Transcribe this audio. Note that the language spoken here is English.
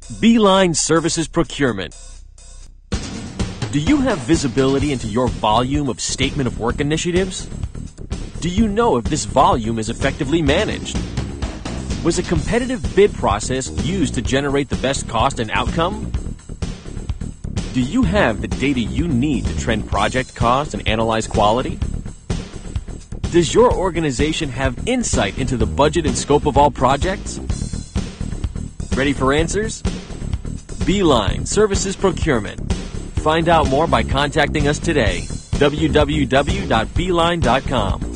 Beeline Services Procurement. Do you have visibility into your volume of statement of work initiatives? Do you know if this volume is effectively managed? Was a competitive bid process used to generate the best cost and outcome? Do you have the data you need to trend project cost and analyze quality? Does your organization have insight into the budget and scope of all projects? Ready for answers? Beeline Services Procurement. Find out more by contacting us today. www.beeline.com